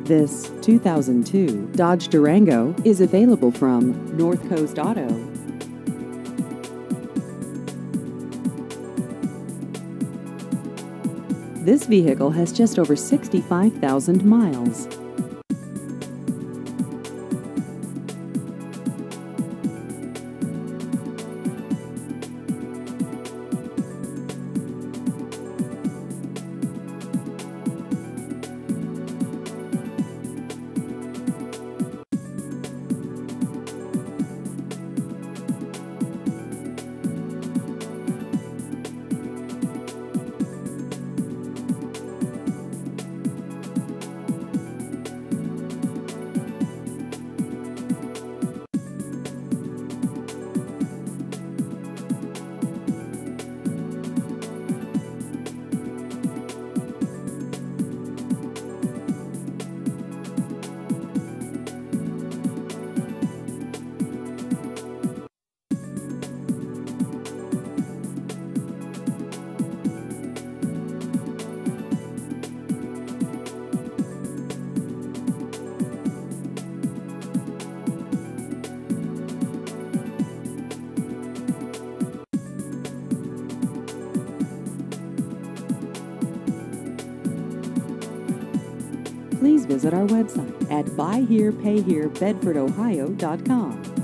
This 2002 Dodge Durango is available from North Coast Auto. This vehicle has just over 65,000 miles. Please visit our website at buyherepayherebedfordohio.com.